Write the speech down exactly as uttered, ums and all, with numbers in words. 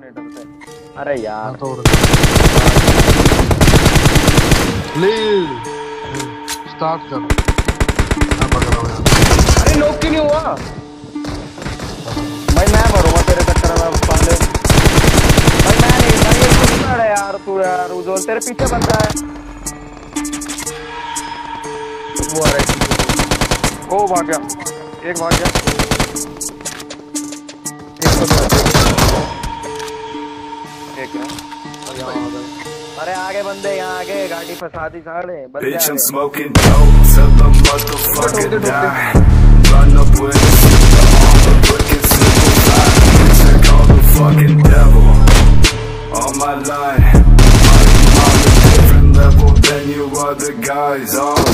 Donator से। अरे यार तो ले स्टार्ट कर। मैं पकड़ रहा हूं। अरे नॉक क्यों नहीं हुआ भाई? मैं मरूंगा तेरे चक्कर में पाले भाई। मैं नहीं भाई, ये कुत्ता है यार तू यार। उज्जवल तेरे पीछे बन रहा है वो। आ रहा है ओ भाग गया, एक भाग गया, एक तो एक है। अरे आगे बंदे, यहाँ आगे गाड़ी फंसा दी साढ़े बंदे। Bitch, I'm smoking dope till the motherfucker die. Run up with a super armor, looking super fly. Bitch, I call the fucking devil on my line. I'm on a different level than you other guys. Oh.